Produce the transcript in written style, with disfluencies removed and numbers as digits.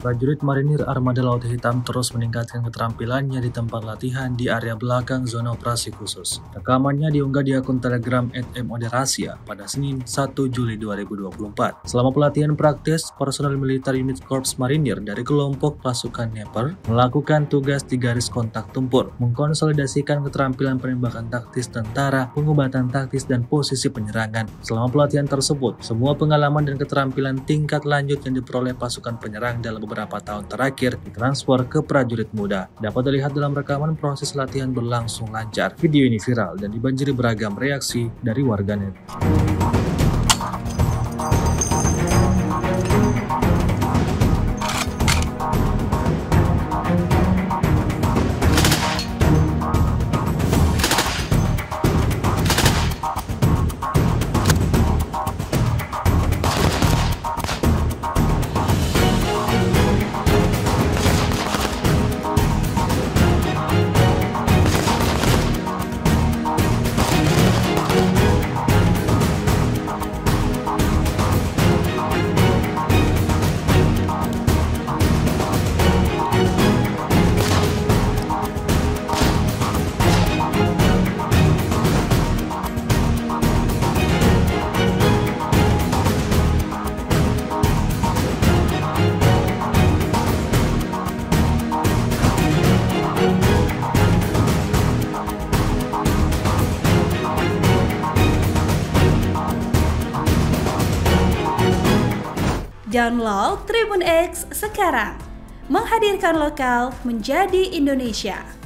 Prajurit marinir Armada Laut Hitam terus meningkatkan keterampilannya di tempat latihan di area belakang zona operasi khusus. Rekamannya diunggah di akun Telegram @moderasia pada Senin 1 Juli 2024. Selama pelatihan praktis, personel militer unit Korps Marinir dari kelompok pasukan Dnieper melakukan tugas di garis kontak tempur, mengkonsolidasikan keterampilan penembakan taktis tentara, pengobatan taktis, dan posisi penyerangan. Selama pelatihan tersebut, semua pengalaman dan keterampilan tingkat lanjut yang diperoleh pasukan penyerang dalam beberapa tahun terakhir ditransfer ke prajurit muda. Dapat dilihat dalam rekaman proses latihan berlangsung lancar. Video ini viral dan dibanjiri beragam reaksi dari warganet. Download Tribun X sekarang, menghadirkan lokal menjadi Indonesia.